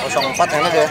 04 enak ya.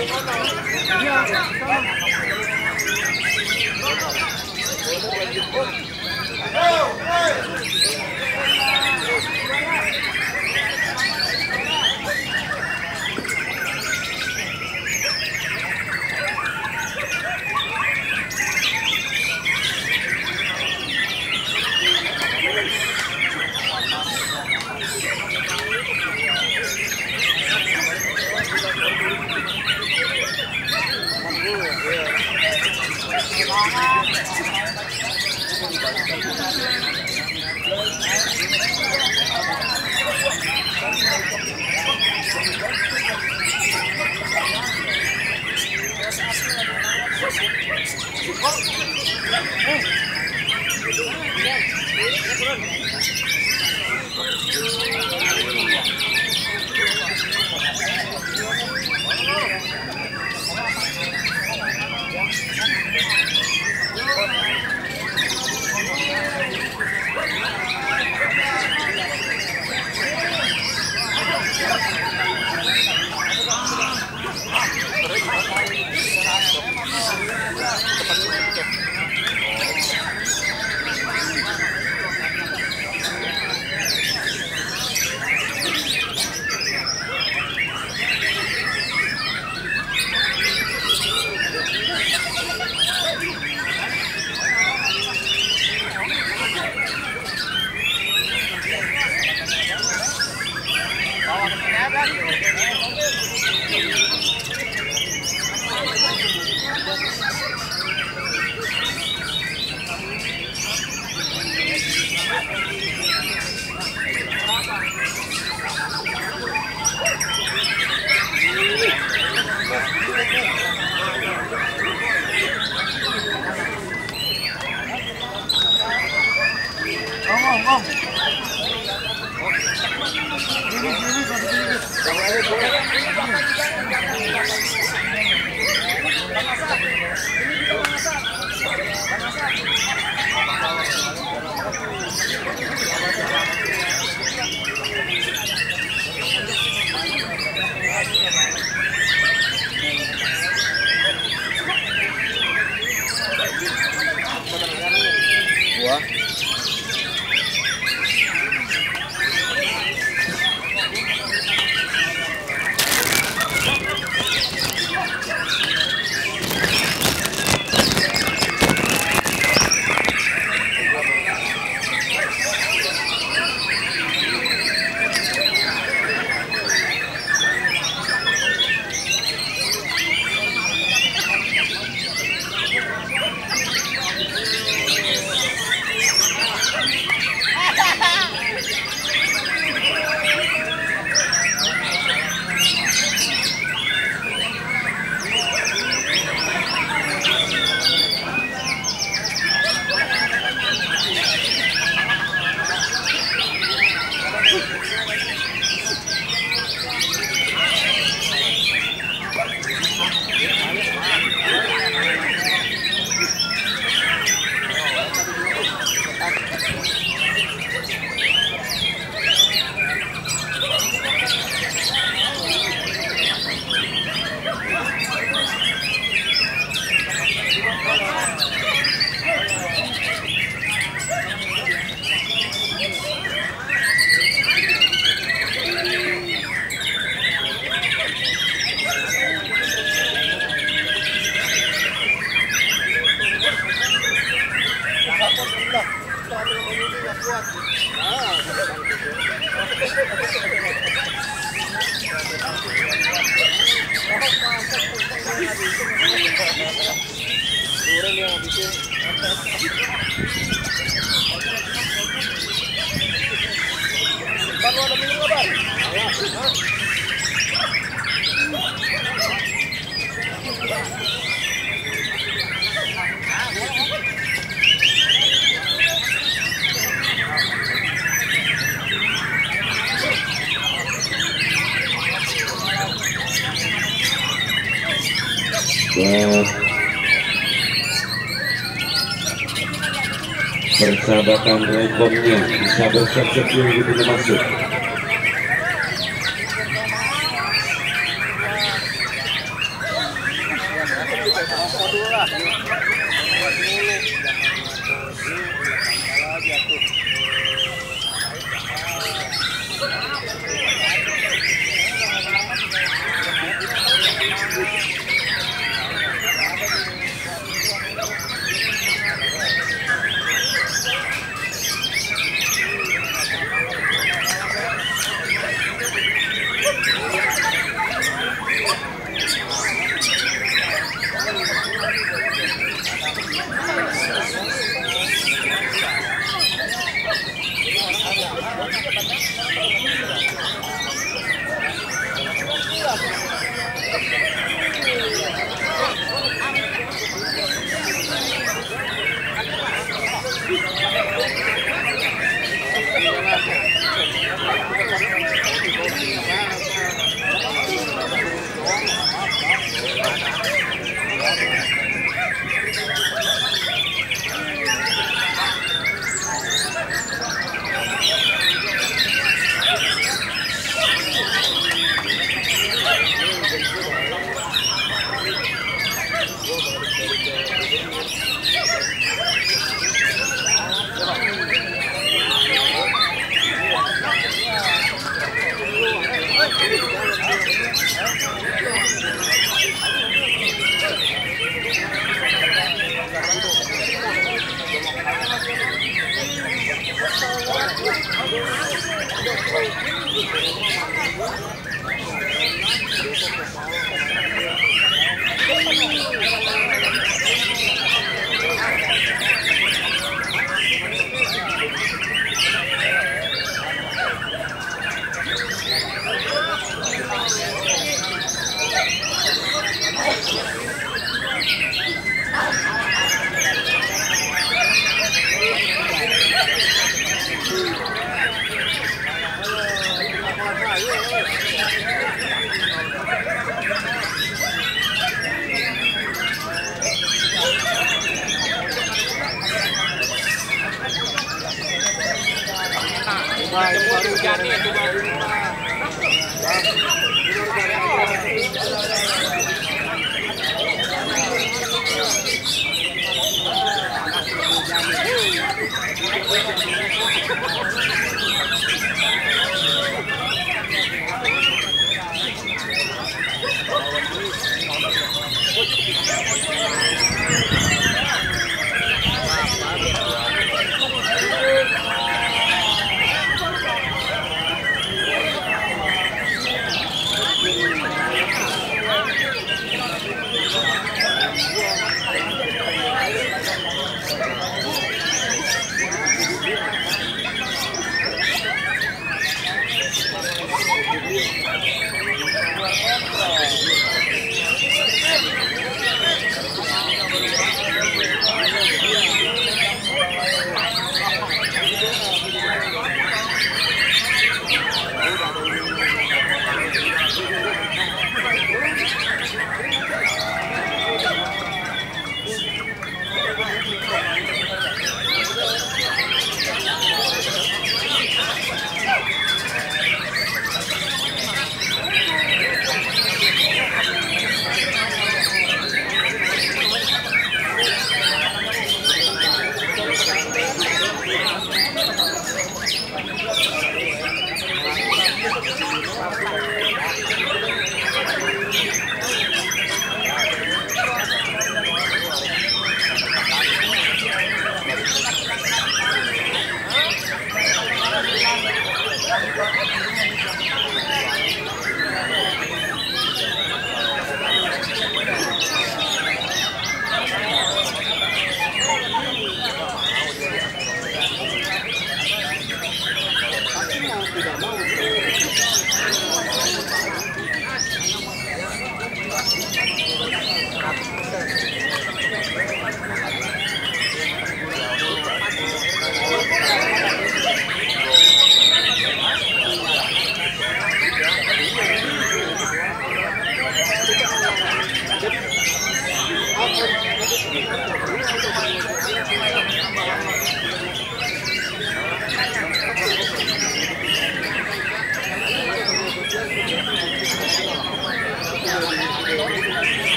Persahabatan rekomnya bisa bersiap-siap yang masuk.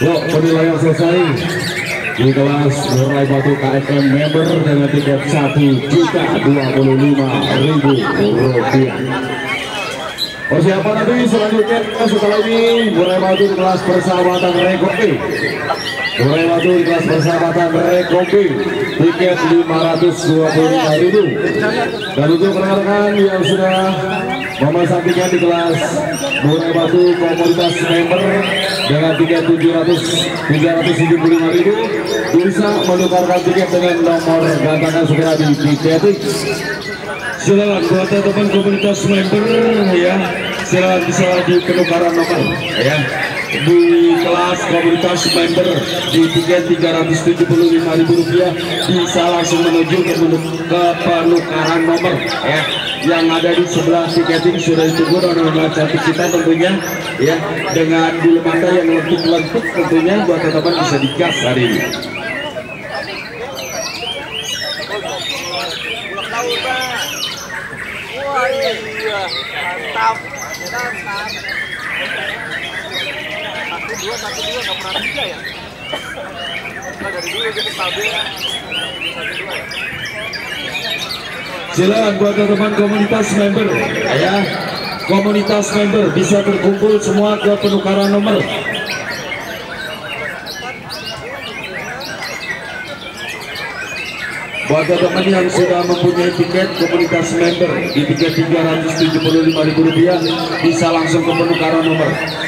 Yuk, penilaian selesai di kelas murai batu KFM member dengan tiket Rp1.025.000. Persiapan nanti selanjutnya setelah ini murai batu di kelas persahabatan Rekombi. Murai batu di kelas persahabatan Rekombi tiket Rp525.000. Dan untuk rekan-rekan yang sudah memesan tiket di kelas murai batu komunitas member dengan tiket Rp375.000 bisa menukarkan tiket dengan nomor gantangan segera di tiketing. Silakan buat teman komunitas member ya, silakan bisa di penukaran nomor ya di kelas komunitas member di tiket Rp375.000 bisa langsung menuju ke penukaran nomor ya yang ada di sebelah tiketing. Sudah ditunggu nomor cantik kita tentunya ya, dengan bulu mata yang lentuk-lentuk tentunya buat teman-teman bisa digas hari ini. Wah iya, mantap. Satu dua nggak pernah tiga ya. Nah, dari dulu kita stabil ya. 1-2 ya. Silakan buat teman-teman komunitas member ya, komunitas member bisa berkumpul semua ke penukaran nomor. Buat teman-teman yang sudah mempunyai tiket komunitas member di tiket Rp375.000 bisa langsung ke penukaran nomor.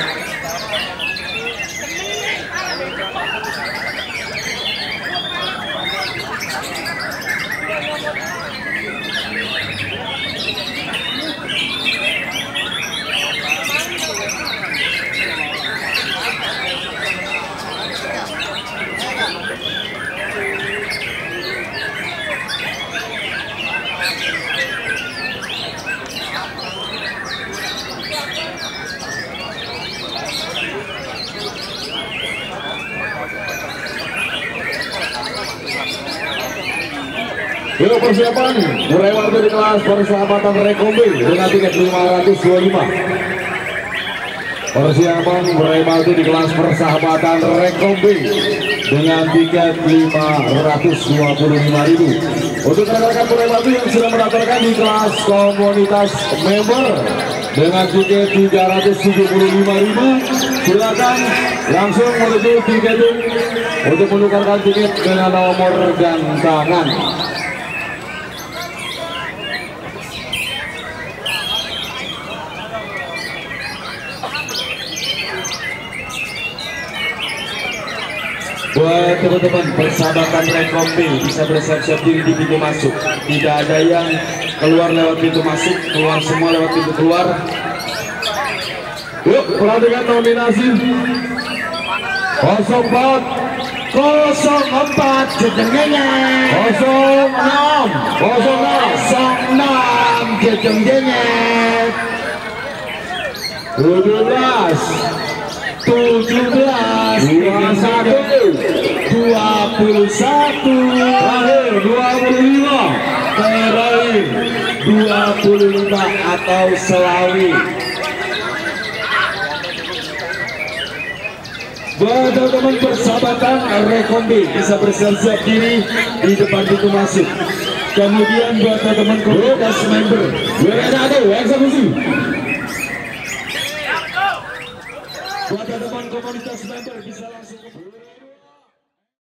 Yuk persiapan murai waktu di kelas persahabatan Rekombi dengan tiket Rp525. Persiapan murai waktu di kelas persahabatan Rekombi dengan tiket Rp525.000. Untuk rekan-rekan murai waktu yang sudah mendaftarkan di kelas komunitas member dengan tiket Rp375.000, silakan langsung menuju tiketing untuk menukarkan tiket dengan nomor gantangan. Buat teman-teman persahabatan Rekombi bisa bersiap-siap diri di pintu masuk. Tidak ada yang keluar lewat pintu masuk, keluar semua lewat pintu keluar. Yuk perhatikan nominasi 04 jejengnya 06 jejengnya 17 21 terakhir 25 terakhir 25 atau Selawi. Buat teman-teman persahabatan Rekombi bisa bersiap-siap diri di depan pintu masuk. Kemudian buat teman-teman komunitas member eksekusi. Buat teman-teman komunitas member bisa langsung